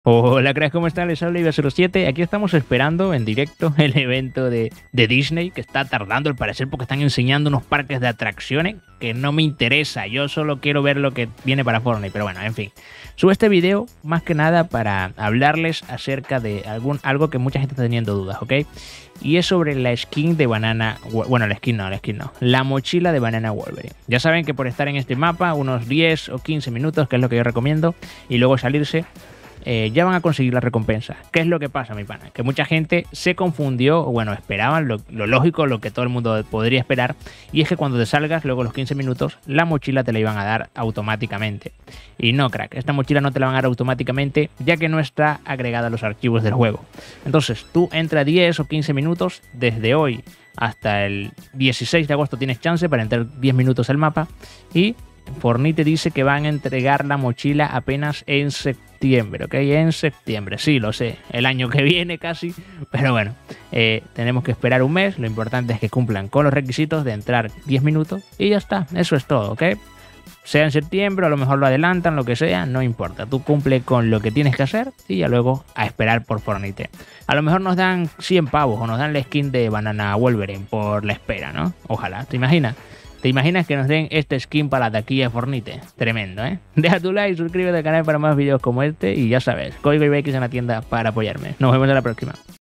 Hola, cracks, ¿cómo están? Les habla Iba07. Aquí estamos esperando en directo el evento de Disney, que está tardando al parecer porque están enseñando unos parques de atracciones que no me interesa. Yo solo quiero ver lo que viene para Fortnite, pero bueno, en fin. Subo este video más que nada para hablarles acerca de algo que mucha gente está teniendo dudas, ¿ok? Y es sobre la skin de Banana... Bueno, la skin no. La mochila de Banana Wolverine. Ya saben que por estar en este mapa, unos 10 o 15 minutos, que es lo que yo recomiendo, y luego salirse... ya van a conseguir la recompensa. ¿Qué es lo que pasa, mi pana? Que mucha gente se confundió, o bueno, esperaban lo lógico, lo que todo el mundo podría esperar, y es que cuando te salgas, luego los 15 minutos, la mochila te la iban a dar automáticamente. Y no, crack, esta mochila no te la van a dar automáticamente, ya que no está agregada a los archivos del juego. Entonces, tú entra 10 o 15 minutos, desde hoy hasta el 16 de agosto tienes chance para entrar 10 minutos al mapa, y Fortnite dice que van a entregar la mochila apenas en septiembre, ¿ok? En septiembre, sí, lo sé, el año que viene casi, pero bueno, tenemos que esperar un mes, lo importante es que cumplan con los requisitos de entrar 10 minutos y ya está, eso es todo, ¿ok? Sea en septiembre, a lo mejor lo adelantan, lo que sea, no importa, tú cumple con lo que tienes que hacer y ya luego a esperar por Fortnite. A lo mejor nos dan 100 pavos o nos dan la skin de Banana Wolverine por la espera, ¿no? Ojalá, ¿te imaginas? ¿Te imaginas que nos den este skin para la taquilla de Fortnite? Tremendo, ¿eh? Deja tu like, suscríbete al canal para más vídeos como este y ya sabes, código IBX en la tienda para apoyarme. Nos vemos en la próxima.